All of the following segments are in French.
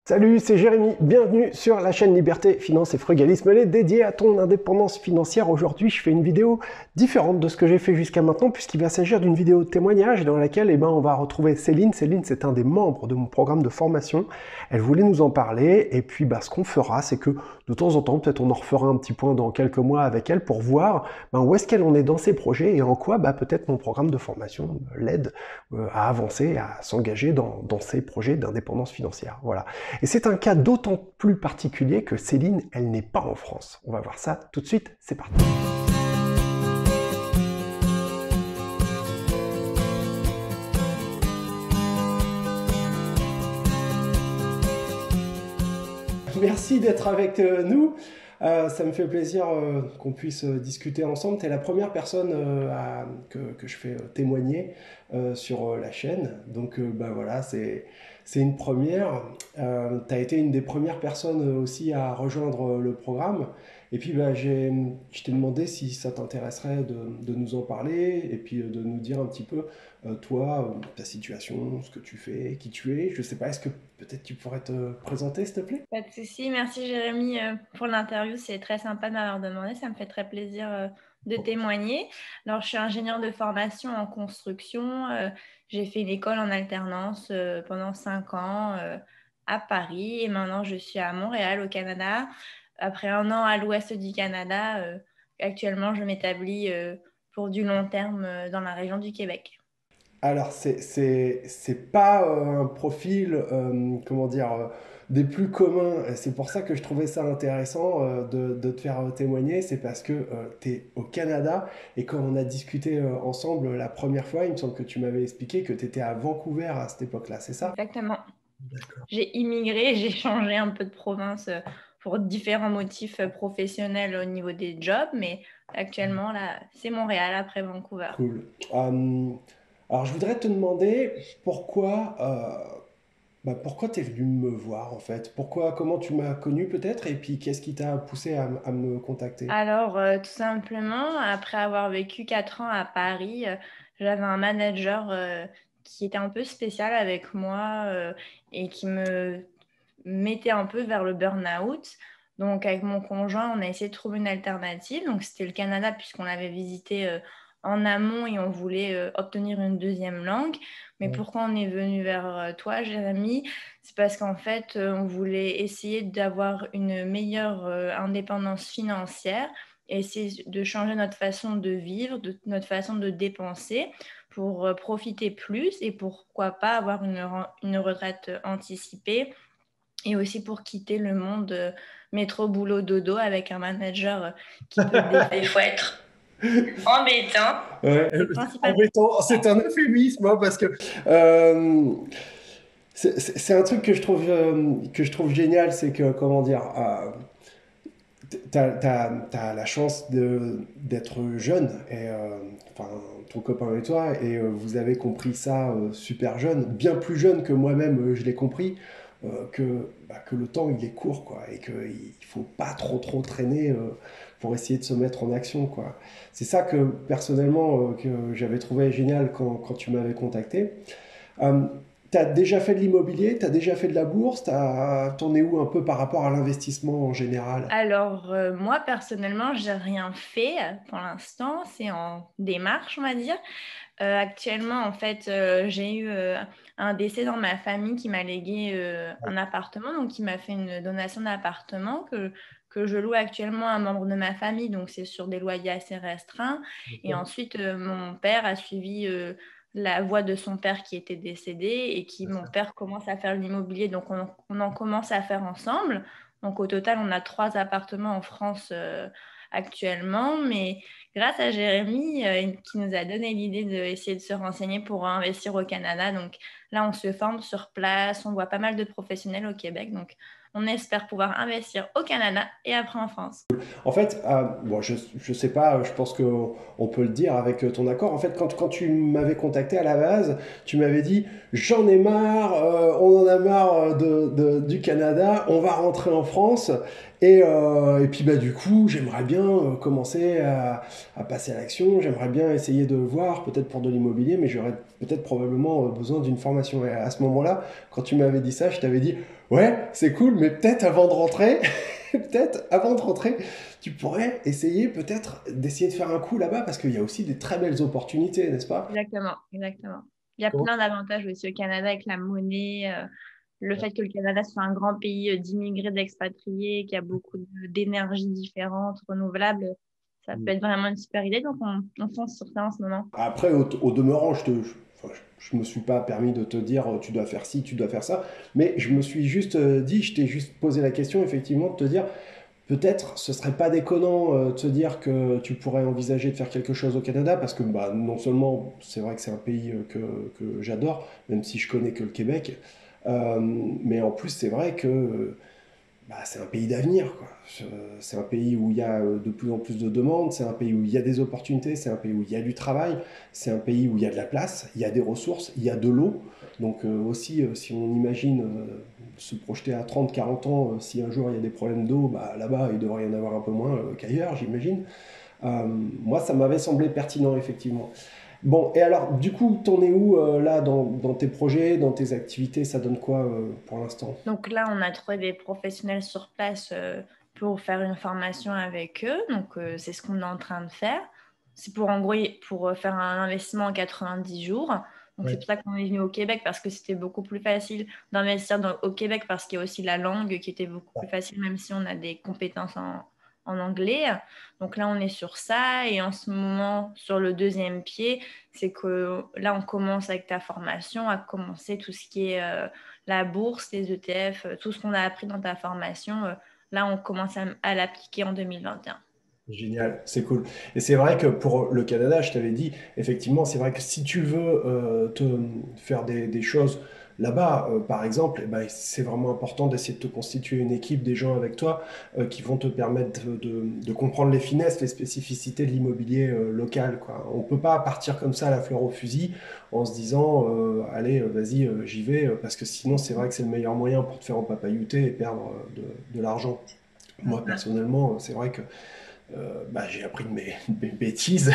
Salut, c'est Jérémy, bienvenue sur la chaîne Liberté, Finance et Frugalisme, elle est dédiée à ton indépendance financière. Aujourd'hui, je fais une vidéo différente de ce que j'ai fait jusqu'à maintenant, puisqu'il va s'agir d'une vidéo témoignage dans laquelle on va retrouver Céline. Céline, c'est un des membres de mon programme de formation. Elle voulait nous en parler, et puis ce qu'on fera, c'est que de temps en temps, peut-être on en refera un petit point dans quelques mois avec elle pour voir où est-ce qu'elle en est dans ses projets et en quoi peut-être mon programme de formation l'aide à avancer, à s'engager dans ses projets d'indépendance financière. Voilà. Et c'est un cas d'autant plus particulier que Céline, elle n'est pas en France. On va voir ça tout de suite, c'est parti. Merci d'être avec nous. Ça me fait plaisir qu'on puisse discuter ensemble. Tu es la première personne que je fais témoigner sur la chaîne. Donc voilà, c'est une première. Tu as été une des premières personnes aussi à rejoindre le programme. Et puis je t'ai demandé si ça t'intéresserait de nous en parler et puis de nous dire un petit peu, toi, ta situation, ce que tu fais, qui tu es. Je sais pas, est-ce que peut-être tu pourrais te présenter, s'il te plaît? Pas de souci. Merci Jérémy pour l'interview. C'est très sympa de m'avoir demandé. Ça me fait très plaisir de témoigner. Alors, je suis ingénieure de formation en construction. J'ai fait une école en alternance pendant 5 ans à Paris et maintenant je suis à Montréal au Canada. Après un an à l'ouest du Canada, actuellement je m'établis pour du long terme dans la région du Québec. Alors, c'est pas un profil, comment dire, des plus communs. Et c'est pour ça que je trouvais ça intéressant de te faire témoigner. C'est parce que tu es au Canada et quand on a discuté ensemble la première fois, il me semble que tu m'avais expliqué que tu étais à Vancouver à cette époque-là, c'est ça? Exactement. D'accord. J'ai immigré, j'ai changé un peu de province pour différents motifs professionnels au niveau des jobs, mais actuellement, là, c'est Montréal après Vancouver. Cool. Alors, je voudrais te demander pourquoi tu es venu me voir en fait? Comment tu m'as connu peut-être? Et puis qu'est-ce qui t'a poussé à me contacter? Alors, tout simplement, après avoir vécu 4 ans à Paris, j'avais un manager qui était un peu spécial avec moi et qui me mettait un peu vers le burn-out. Donc, avec mon conjoint, on a essayé de trouver une alternative. Donc, c'était le Canada puisqu'on l'avait visité en amont et on voulait obtenir une deuxième langue. Mais pourquoi on est venu vers toi, Jérémy? C'est parce qu'en fait, on voulait essayer d'avoir une meilleure indépendance financière, et essayer de changer notre façon de vivre, notre façon de dépenser pour profiter plus et pourquoi pas avoir une retraite anticipée et aussi pour quitter le monde métro boulot dodo avec un manager qui peut des fois être embêtant. Ouais, C'est principalement embêtant, c'est un euphémisme hein, parce que euh, c'est un truc que je trouve génial, c'est que, comment dire, t'as la chance d'être jeune, et enfin, ton copain et toi, et vous avez compris ça super jeune, bien plus jeune que moi-même je l'ai compris, que le temps il est court, quoi, et qu'il faut pas trop traîner pour essayer de se mettre en action, quoi. C'est ça que personnellement que j'avais trouvé génial quand tu m'avais contacté. Euh, T'as déjà fait de l'immobilier, t'as déjà fait de la bourse, t'en es où un peu par rapport à l'investissement en général? Alors, moi, personnellement, j'ai rien fait pour l'instant. C'est en démarche, on va dire. Actuellement, en fait, j'ai eu un décès dans ma famille qui m'a légué un appartement, donc qui m'a fait une donation d'appartement que je loue actuellement à un membre de ma famille, donc c'est sur des loyers assez restreints. Et ensuite, mon père a suivi la voie de son père qui était décédé et mon père commence à faire l'immobilier, donc on en commence à faire ensemble. Donc au total, on a 3 appartements en France actuellement, mais grâce à Jérémy qui nous a donné l'idée d'essayer de se renseigner pour investir au Canada. Donc là, on se forme sur place, on voit pas mal de professionnels au Québec. Donc on espère pouvoir investir au Canada et après en France. En fait, bon, je sais pas, je pense qu'on peut le dire avec ton accord. En fait, quand tu m'avais contacté à la base, tu m'avais dit j'en ai marre, on en a marre du Canada, on va rentrer en France. Et puis du coup, j'aimerais bien commencer à passer à l'action. J'aimerais bien essayer de voir, peut-être pour de l'immobilier, mais j'aurais peut-être probablement besoin d'une formation. Et à ce moment-là, quand tu m'avais dit ça, je t'avais dit, ouais, c'est cool, mais peut-être avant de rentrer, peut-être avant de rentrer, tu pourrais essayer peut-être d'essayer de faire un coup là-bas, parce qu'il y a aussi des très belles opportunités, n'est-ce pas? Exactement, exactement. Il y a Comment- plein d'avantages aussi au Canada avec la monnaie, le fait que le Canada soit un grand pays d'immigrés, d'expatriés, qu'il y a beaucoup d'énergies différentes, renouvelables, ça peut être vraiment une super idée. Donc, on fonce sur ça en ce moment. Après, au demeurant, enfin, je me suis pas permis de te dire tu dois faire ci, tu dois faire ça, mais je me suis juste dit, je t'ai juste posé la question, effectivement, de te dire peut-être ce serait pas déconnant de se dire que tu pourrais envisager de faire quelque chose au Canada, parce que bah, non seulement c'est vrai que c'est un pays que j'adore, même si je connais que le Québec, mais en plus c'est vrai que bah, c'est un pays d'avenir, quoi. C'est un pays où il y a de plus en plus de demandes, c'est un pays où il y a des opportunités, c'est un pays où il y a du travail, c'est un pays où il y a de la place, il y a des ressources, il y a de l'eau. Donc aussi, si on imagine se projeter à 30, 40 ans, si un jour il y a des problèmes d'eau, bah, là-bas il devrait y en avoir un peu moins qu'ailleurs, j'imagine. Moi, ça m'avait semblé pertinent, effectivement. Bon, et alors, du coup, t'en es où là dans tes projets, dans tes activités, ça donne quoi pour l'instant? Donc là, on a trouvé des professionnels sur place pour faire une formation avec eux. Donc, c'est ce qu'on est en train de faire. C'est pour, en gros, pour faire un investissement en 90 jours. Donc, c'est Ouais. pour ça qu'on est venu au Québec parce que c'était beaucoup plus facile d'investir au Québec parce qu'il y a aussi la langue qui était beaucoup plus facile, même si on a des compétences en anglais. Donc là, on est sur ça. Et en ce moment, sur le deuxième pied, c'est que là, on commence avec ta formation à commencer tout ce qui est la bourse, les ETF, tout ce qu'on a appris dans ta formation. Là, on commence à l'appliquer en 2021. Génial, c'est cool. Et c'est vrai que pour le Canada, je t'avais dit, effectivement, c'est vrai que si tu veux te faire des choses là-bas, par exemple, eh ben, c'est vraiment important d'essayer de te constituer une équipe, des gens avec toi qui vont te permettre de comprendre les finesses, les spécificités de l'immobilier local, quoi. On peut pas partir comme ça à la fleur au fusil en se disant, allez, vas-y, j'y vais, parce que sinon, c'est vrai que c'est le meilleur moyen pour te faire empapaillouter et perdre de l'argent. Moi, personnellement, c'est vrai que bah, j'ai appris de mes bêtises.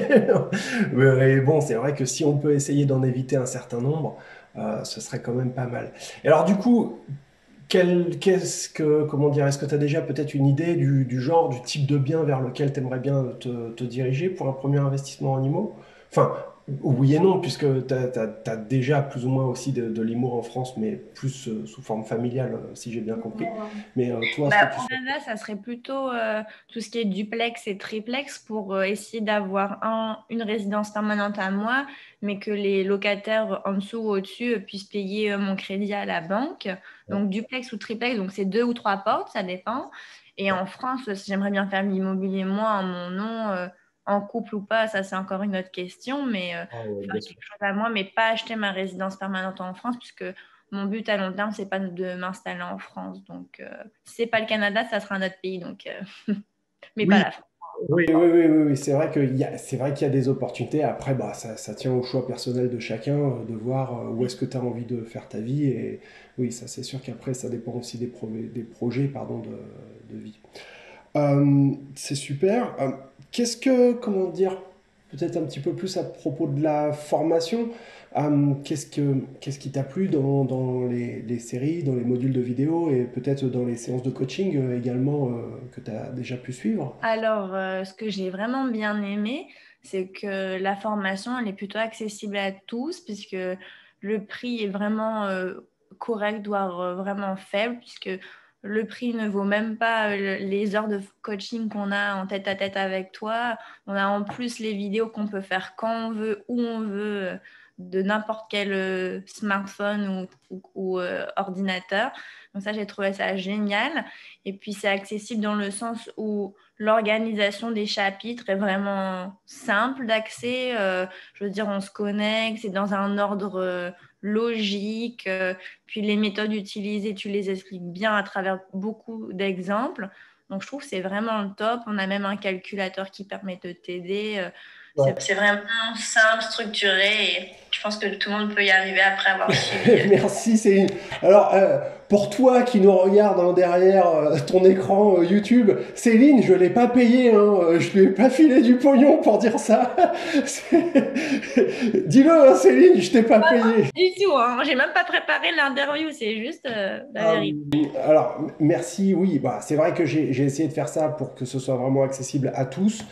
Mais bon, c'est vrai que si on peut essayer d'en éviter un certain nombre, ce serait quand même pas mal. Et alors du coup, comment dire, est-ce que tu as déjà peut-être une idée du genre, du type de bien vers lequel tu aimerais bien te diriger pour un premier investissement en IMO? Enfin, oui et non, puisque tu as déjà plus ou moins aussi de l'IMO en France, mais plus sous forme familiale, si j'ai bien compris. Mais toi, est-ce que Bah, tu au sais? Canada, ça serait plutôt tout ce qui est duplex et triplex pour essayer d'avoir une résidence permanente à moi, mais que les locataires en dessous ou au-dessus puissent payer mon crédit à la banque. Donc duplex ou triplex, donc c'est 2 ou 3 portes, ça dépend. Et en France, j'aimerais bien faire l'immobilier moi en mon nom, en couple ou pas, ça c'est encore une autre question, mais Ah ouais, faire bien sûr. quelque chose à moi, mais pas acheter ma résidence permanente en France, puisque mon but à long terme, c'est pas de m'installer en France. Donc, si c'est pas le Canada, ça sera un autre pays. Donc, mais pas Oui, la France. oui, c'est vrai c'est vrai qu'il y a des opportunités. Après, bah, ça tient au choix personnel de chacun de voir où est-ce que tu as envie de faire ta vie. Et oui, ça c'est sûr qu'après, ça dépend aussi des projets pardon, de vie. C'est super. Comment dire, peut-être un petit peu plus à propos de la formation. Qu'est-ce qui t'a plu dans les séries, dans les modules de vidéo et peut-être dans les séances de coaching également que tu as déjà pu suivre? Alors, ce que j'ai vraiment bien aimé, c'est que la formation, elle est plutôt accessible à tous, puisque le prix est vraiment correct, voire vraiment faible, puisque le prix ne vaut même pas les heures de coaching qu'on a en tête à tête avec toi. On a en plus les vidéos qu'on peut faire quand on veut, où on veut, de n'importe quel smartphone ou ordinateur. Donc ça, j'ai trouvé ça génial. Et puis, c'est accessible dans le sens où l'organisation des chapitres est vraiment simple d'accès. Je veux dire, on se connecte, c'est dans un ordre logique. Puis les méthodes utilisées, tu les expliques bien à travers beaucoup d'exemples. Donc, je trouve que c'est vraiment le top. On a même un calculateur qui permet de t'aider. C'est vraiment simple, structuré et je pense que tout le monde peut y arriver après avoir suivi. Merci, Céline. Alors, Pour toi qui nous regarde hein, derrière ton écran YouTube, Céline, je l'ai pas payé, hein, je lui ai pas filé du pognon pour dire ça. Dis-le, hein, Céline, je t'ai pas payé. Du tout, hein. J'ai même pas préparé l'interview, c'est juste la vérité. Alors, merci, oui, bah, c'est vrai que j'ai essayé de faire ça pour que ce soit vraiment accessible à tous.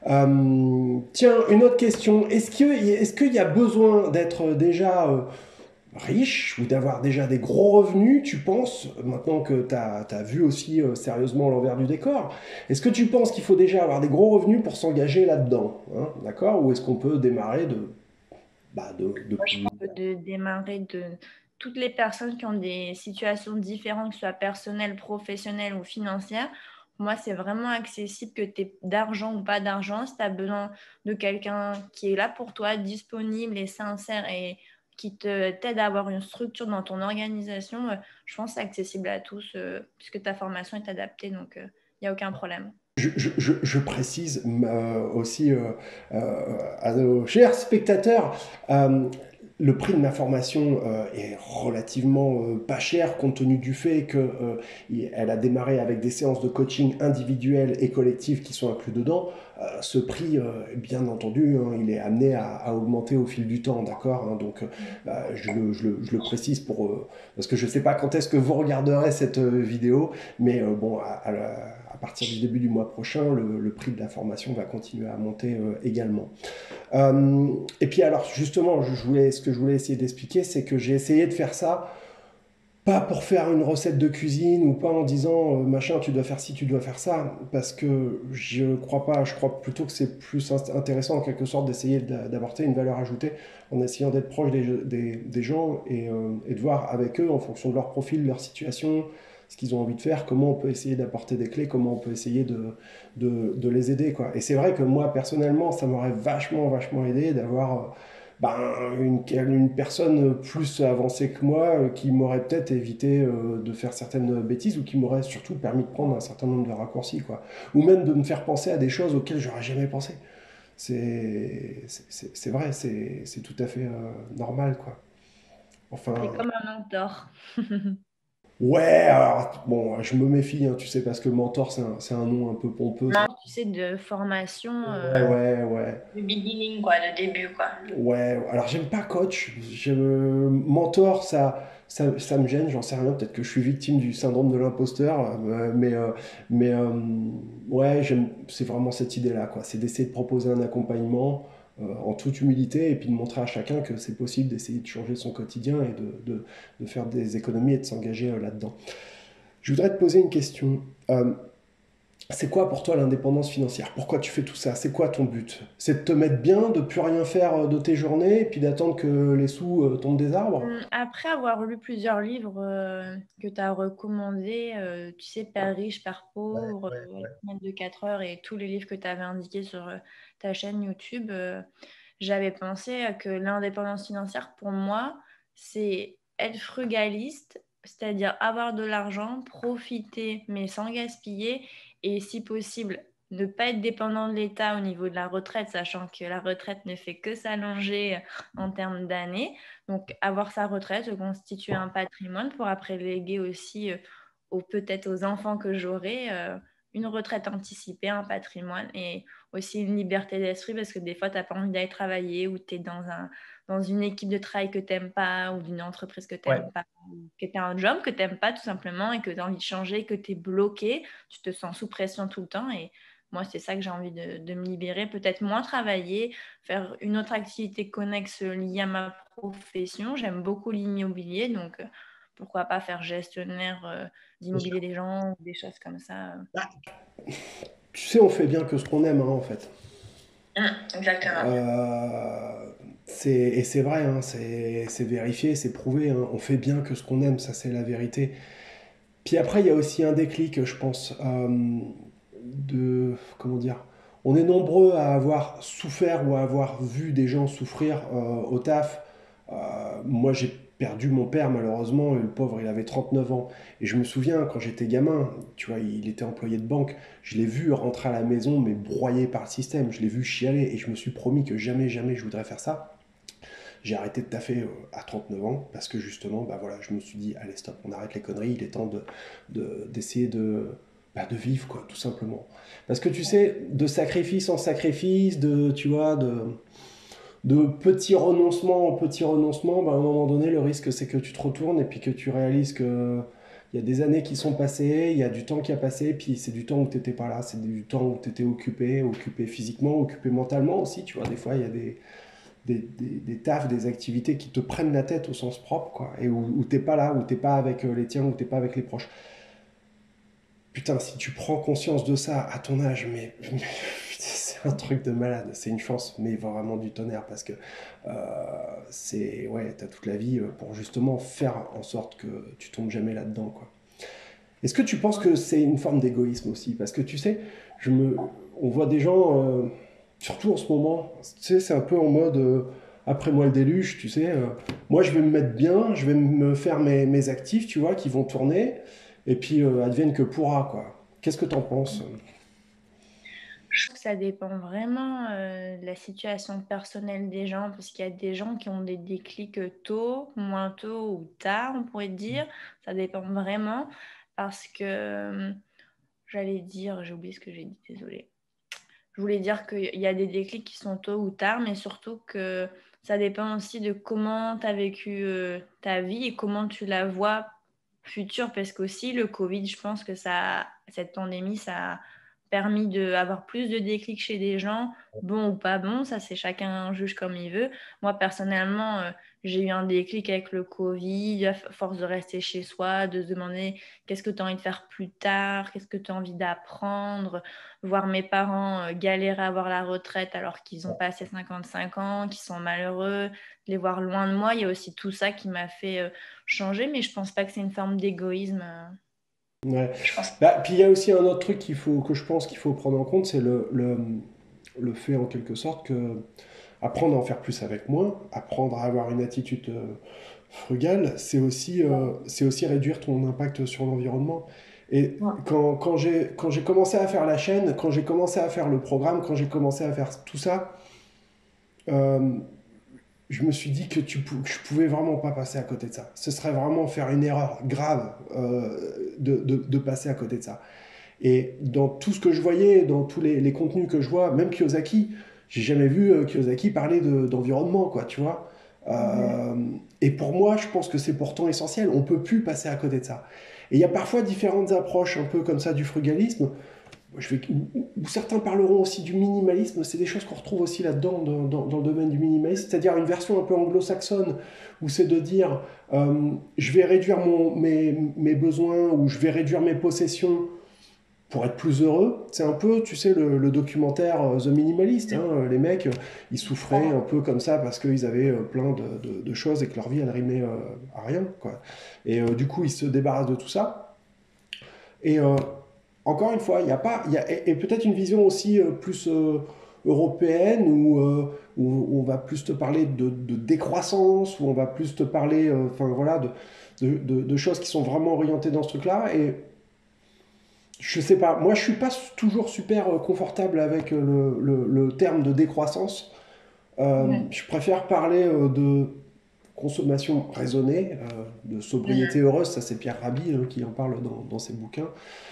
Tiens, une autre question. Est-ce qu'il y a besoin d'être déjà riche ou d'avoir déjà des gros revenus, tu penses, maintenant que tu as vu aussi sérieusement l'envers du décor, est-ce que tu penses qu'il faut déjà avoir des gros revenus pour s'engager là-dedans, hein, d'accord? Ou est-ce qu'on peut démarrer de Moi, je pense que de démarrer de toutes les personnes qui ont des situations différentes, que ce soit personnelles, professionnelles ou financières, moi, c'est vraiment accessible que tu aies d'argent ou pas d'argent. Si tu as besoin de quelqu'un qui est là pour toi, disponible et sincère et qui t'aide à avoir une structure dans ton organisation, je pense que c'est accessible à tous puisque ta formation est adaptée, donc il n'y a aucun problème. je précise aussi à nos chers spectateurs, le prix de ma formation est relativement pas cher compte tenu du fait qu'elle a démarré avec des séances de coaching individuelles et collectives qui sont inclus dedans. Ce prix, bien entendu, hein, il est amené à augmenter au fil du temps, d'accord hein, donc, je le précise parce que je ne sais pas quand est-ce que vous regarderez cette vidéo, mais bon, à partir du début du mois prochain, le prix de la formation va continuer à monter également. Et puis alors justement, ce que je voulais essayer d'expliquer, c'est que j'ai essayé de faire ça, pas pour faire une recette de cuisine ou pas en disant machin, tu dois faire ci, tu dois faire ça, parce que je crois pas, je crois plutôt que c'est plus intéressant en quelque sorte d'essayer d'apporter une valeur ajoutée en essayant d'être proche des gens et de voir avec eux en fonction de leur profil, leur situation, ce qu'ils ont envie de faire, comment on peut essayer d'apporter des clés, comment on peut essayer de les aider, quoi. Et c'est vrai que moi, personnellement, ça m'aurait vachement aidé d'avoir une personne plus avancée que moi qui m'aurait peut-être évité de faire certaines bêtises ou qui m'aurait surtout permis de prendre un certain nombre de raccourcis, quoi. Ou même de me faire penser à des choses auxquelles j'aurais jamais pensé. C'est vrai, c'est tout à fait normal, quoi. Enfin, C'est comme un mentor. ouais, alors, bon, je me méfie, hein, tu sais, parce que mentor, c'est un nom un peu pompeux. Non, tu sais, de formation, Ouais. de beginning, quoi, de début, quoi. Ouais, alors j'aime pas coach, mentor, ça me gêne, j'en sais rien, peut-être que je suis victime du syndrome de l'imposteur, mais ouais, c'est vraiment cette idée-là, quoi. C'est d'essayer de proposer un accompagnement en toute humilité et puis de montrer à chacun que c'est possible d'essayer de changer son quotidien et de faire des économies et de s'engager là-dedans. Je voudrais te poser une question. C'est quoi pour toi l'indépendance financière? Pourquoi tu fais tout ça? C'est quoi ton but? C'est de te mettre bien, de plus rien faire de tes journées et puis d'attendre que les sous tombent des arbres? Après avoir lu plusieurs livres que tu as recommandés, tu sais, Père riche, Père pauvre, La semaine de 4 heures et tous les livres que tu avais indiqués sur ta chaîne YouTube, j'avais pensé que l'indépendance financière, pour moi, c'est être frugaliste, c'est-à-dire avoir de l'argent, profiter, mais sans gaspiller, et si possible, ne pas être dépendant de l'État au niveau de la retraite, sachant que la retraite ne fait que s'allonger en termes d'années. Donc, avoir sa retraite, constituer un patrimoine pour après léguer aussi peut-être aux enfants que j'aurai une retraite anticipée, un patrimoine et aussi une liberté d'esprit parce que des fois, tu n'as pas envie d'aller travailler ou tu es dans une équipe de travail que tu n'aimes pas ou d'une entreprise que tu n'aimes pas, ou que tu as un job que tu n'aimes pas tout simplement et que tu as envie de changer, que tu es bloqué, tu te sens sous pression tout le temps et moi, c'est ça que j'ai envie de me libérer, peut-être moins travailler, faire une autre activité connexe liée à ma profession. J'aime beaucoup l'immobilier, donc pourquoi pas faire gestionnaire d'immobilier des gens ou des choses comme ça. Tu sais, on fait bien que ce qu'on aime, hein, en fait. Exactement. Et c'est vrai, hein, c'est vérifié, c'est prouvé, hein. On fait bien que ce qu'on aime, ça c'est la vérité. Puis après, il y a aussi un déclic, je pense, comment dire, on est nombreux à avoir souffert ou à avoir vu des gens souffrir au taf. Moi, j'ai perdu mon père, malheureusement, et le pauvre, il avait 39 ans. Et je me souviens, quand j'étais gamin, tu vois, il était employé de banque, je l'ai vu rentrer à la maison, mais broyé par le système. Je l'ai vu chialer, et je me suis promis que jamais je voudrais faire ça. J'ai arrêté de taffer à 39 ans parce que justement, bah voilà, je me suis dit, allez stop, on arrête les conneries, il est temps d'essayer de vivre, quoi, tout simplement. Parce que tu sais, de sacrifice en sacrifice, tu vois, de petits renoncements en petits renoncements, bah, à un moment donné, le risque c'est que tu te retournes et puis que tu réalises que il y a des années qui sont passées, il y a du temps qui a passé, puis c'est du temps où tu n'étais pas là, c'est du temps où tu étais occupé, occupé physiquement, occupé mentalement aussi, tu vois, des fois il y a des tafs, des activités qui te prennent la tête au sens propre, quoi, et où t'es pas là, où t'es pas avec les tiens, où t'es pas avec les proches. Putain, si tu prends conscience de ça à ton âge, mais c'est un truc de malade, c'est une chance, mais vraiment du tonnerre, parce que ouais, t'as toute la vie pour justement faire en sorte que tu tombes jamais là-dedans, quoi. Est-ce que tu penses que c'est une forme d'égoïsme aussi? Parce que tu sais, on voit des gens, surtout en ce moment, tu sais, c'est un peu en mode après moi le déluge, tu sais. Moi, je vais me mettre bien, je vais me faire mes actifs, tu vois, qui vont tourner, et puis advienne que pourra, quoi. Qu'est-ce que t'en penses? Je trouve que ça dépend vraiment de la situation personnelle des gens, parce qu'il y a des gens qui ont des déclics tôt, moins tôt ou tard, on pourrait dire. Ça dépend vraiment, parce que, j'allais dire, j'ai oublié ce que j'ai dit, désolée. Je voulais dire qu'il y a des déclics qui sont tôt ou tard, mais surtout que ça dépend aussi de comment tu as vécu ta vie et comment tu la vois future. Parce qu'aussi, le Covid, je pense que cette pandémie, ça a permis d'avoir plus de déclics chez des gens, bon ou pas bon, ça c'est chacun juge comme il veut. Moi, personnellement, j'ai eu un déclic avec le Covid, à force de rester chez soi, de se demander qu'est-ce que tu as envie de faire plus tard, qu'est-ce que tu as envie d'apprendre, voir mes parents galérer à avoir la retraite alors qu'ils ont passé 55 ans, qu'ils sont malheureux, de les voir loin de moi. Il y a aussi tout ça qui m'a fait changer, mais je pense pas que c'est une forme d'égoïsme. Ouais. Je pense. Bah, puis il y a aussi un autre truc que je pense qu'il faut prendre en compte, c'est le fait en quelque sorte que apprendre à en faire plus avec moins, apprendre à avoir une attitude frugale, c'est aussi réduire ton impact sur l'environnement. Et quand j'ai commencé à faire la chaîne, quand j'ai commencé à faire le programme, quand j'ai commencé à faire tout ça, euh, je me suis dit que je pouvais vraiment pas passer à côté de ça. Ce serait vraiment faire une erreur grave de passer à côté de ça. Et dans tout ce que je voyais, dans tous les contenus que je vois, même Kiyosaki, j'ai jamais vu Kiyosaki parler d'environnement, quoi, tu vois. Euh, et pour moi, je pense que c'est pourtant essentiel. On peut plus passer à côté de ça. Et il y a parfois différentes approches un peu comme ça du frugalisme. Où certains parleront aussi du minimalisme, c'est des choses qu'on retrouve aussi là-dedans dans le domaine du minimalisme, c'est-à-dire une version un peu anglo-saxonne, où c'est de dire je vais réduire mes besoins ou je vais réduire mes possessions pour être plus heureux. C'est un peu, tu sais, le documentaire The Minimalist. Hein, les mecs, ils souffraient un peu comme ça parce qu'ils avaient plein de choses et que leur vie, elle rimait à rien, quoi. Et du coup, ils se débarrassent de tout ça. Et encore une fois, il y a pas, il y a, et peut-être une vision aussi plus européenne où on va plus te parler de décroissance, où on va plus te parler, enfin voilà, de choses qui sont vraiment orientées dans ce truc-là. Et je sais pas, moi je suis pas toujours super confortable avec le terme de décroissance. Ouais. Je préfère parler de consommation raisonnée, de sobriété heureuse, ça c'est Pierre Rabhi qui en parle dans ses bouquins.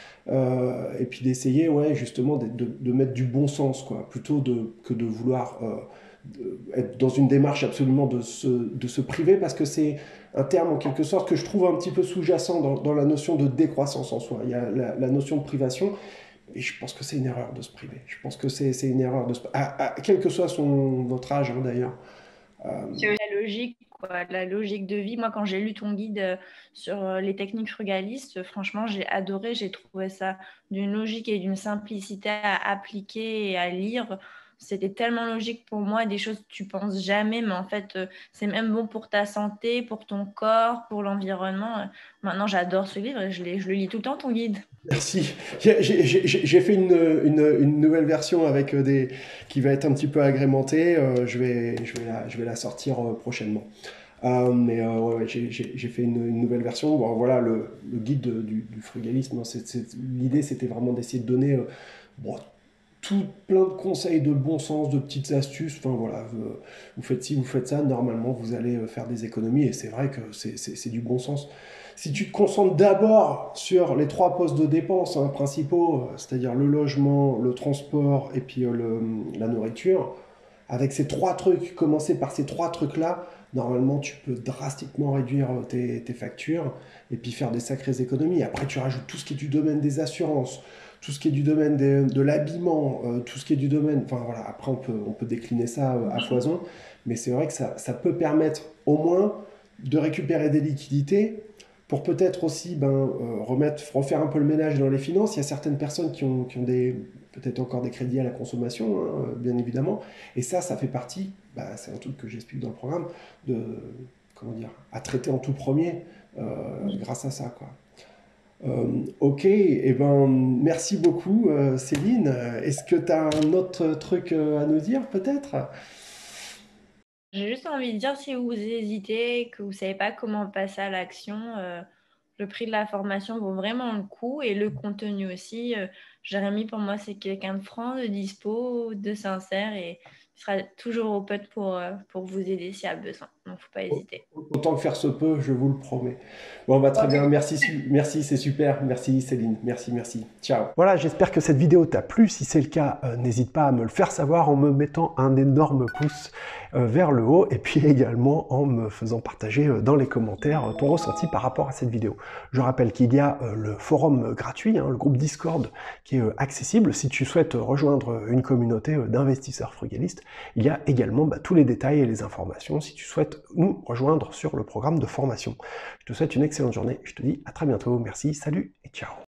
Et puis d'essayer, ouais, justement, de mettre du bon sens, quoi, plutôt que de vouloir être dans une démarche absolument de se priver, parce que c'est un terme en quelque sorte que je trouve un petit peu sous-jacent dans la notion de décroissance en soi. Il y a la notion de privation, et je pense que c'est une erreur de se priver. Je pense que c'est une erreur de se quel que soit notre âge, hein, d'ailleurs. Euh, C'est la logique, quoi, la logique de vie. Moi, quand j'ai lu ton guide sur les techniques frugalistes, franchement, j'ai adoré. J'ai trouvé ça d'une logique et d'une simplicité à appliquer et à lire. C'était tellement logique pour moi, des choses que tu penses jamais, mais en fait, c'est même bon pour ta santé, pour ton corps, pour l'environnement. Maintenant, j'adore ce livre et je le lis tout le temps, ton guide. Merci. J'ai fait une nouvelle version avec qui va être un petit peu agrémentée. Je vais la sortir prochainement. Ouais, ouais, j'ai fait une nouvelle version. Bon, voilà, le guide du frugalisme. L'idée, c'était vraiment d'essayer de donner bon, tout plein de conseils de bon sens, de petites astuces. Enfin voilà, vous faites ci, vous faites ça, normalement vous allez faire des économies et c'est vrai que c'est du bon sens. Si tu te concentres d'abord sur les 3 postes de dépenses principaux, c'est-à-dire le logement, le transport et puis la nourriture, avec ces 3 trucs, commencer par ces 3 trucs-là, normalement tu peux drastiquement réduire tes factures et puis faire des sacrées économies. Après tu rajoutes tout ce qui est du domaine des assurances, tout ce qui est du domaine de l'habillement, tout ce qui est du domaine, enfin voilà, après on peut décliner ça à foison, mais c'est vrai que ça peut permettre au moins de récupérer des liquidités pour peut-être aussi refaire un peu le ménage dans les finances. Il y a certaines personnes qui ont peut-être encore des crédits à la consommation, hein, bien évidemment, et ça fait partie, c'est un truc que j'explique dans le programme, comment dire, à traiter en tout premier grâce à ça, quoi. Ok, et merci beaucoup Céline. Est-ce que tu as un autre truc à nous dire peut-être? J'ai juste envie de dire, si vous hésitez, que vous ne savez pas comment passer à l'action, le prix de la formation vaut vraiment le coup et le contenu aussi. Jérémy, pour moi, c'est quelqu'un de franc, de dispo, de sincère et il sera toujours open pour vous aider s'il y a besoin. Donc, il ne faut pas hésiter. Autant que faire se peut, je vous le promets. Bon, très bien, merci, c'est super. Merci Céline, merci. Ciao. Voilà, j'espère que cette vidéo t'a plu. Si c'est le cas, n'hésite pas à me le faire savoir en me mettant un énorme pouce vers le haut et puis également en me faisant partager dans les commentaires ton ressenti par rapport à cette vidéo. Je rappelle qu'il y a le forum gratuit, le groupe Discord qui est accessible. Si tu souhaites rejoindre une communauté d'investisseurs frugalistes, il y a également tous les détails et les informations si tu souhaites nous rejoindre sur le programme de formation. Je te souhaite une excellente journée, je te dis à très bientôt, merci, salut et ciao.